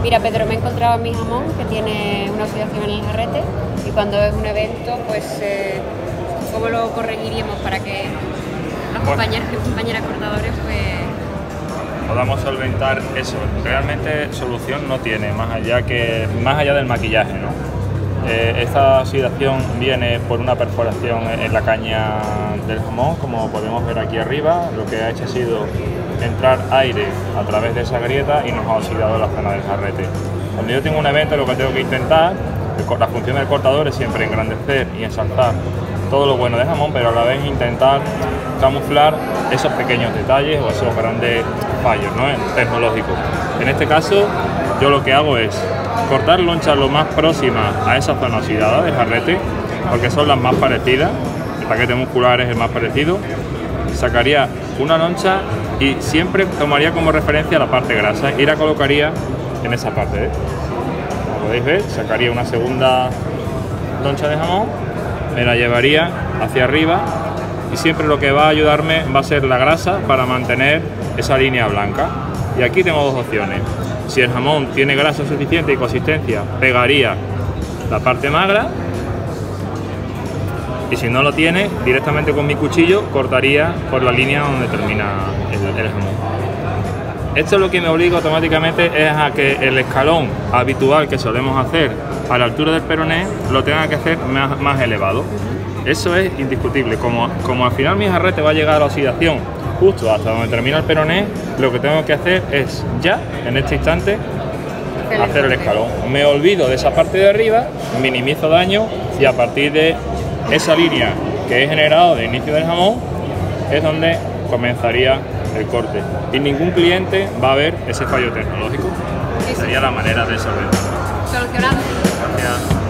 Mira, Pedro, me he encontrado mi jamón que tiene una oxidación en el jarrete y cuando es un evento, pues, ¿cómo lo corregiríamos para que los compañeros y compañeras cortadores, pues... podamos solventar eso? Realmente solución no tiene, más allá del maquillaje, ¿no? Esta oxidación viene por una perforación en la caña del jamón, como podemos ver aquí arriba. Lo que ha hecho ha sido entrar aire a través de esa grieta y nos ha oxidado la zona del jarrete. Cuando yo tengo un evento, lo que tengo que intentar, la función del cortador es siempre engrandecer y ensalzar todo lo bueno del jamón, pero a la vez intentar camuflar esos pequeños detalles o esos grandes fallos, ¿no?, tecnológicos. En este caso, yo lo que hago es cortar lonchas lo más próximas a esa zona oxidada del jarrete, porque son las más parecidas. El paquete muscular es el más parecido. Sacaría una loncha y siempre tomaría como referencia la parte grasa y la colocaría en esa parte, Como podéis ver, sacaría una segunda loncha de jamón, me la llevaría hacia arriba y siempre lo que va a ayudarme va a ser la grasa para mantener esa línea blanca. Y aquí tengo dos opciones. Si el jamón tiene grasa suficiente y consistencia, pegaría la parte magra, y si no lo tiene, directamente con mi cuchillo cortaría por la línea donde termina el jamón. Esto lo que me obliga automáticamente es a que el escalón habitual que solemos hacer a la altura del peroné lo tenga que hacer más elevado. Eso es indiscutible. Como al final mi jarrete va a llegar a la oxidación justo hasta donde termina el peroné, lo que tengo que hacer es ya, en este instante, hacer el escalón. Me olvido de esa parte de arriba, minimizo daño y a partir de esa línea que he generado de inicio del jamón es donde comenzaría el corte. Y ningún cliente va a ver ese fallo tecnológico. Sería la manera de solventarlo. Solucionado. Gracias.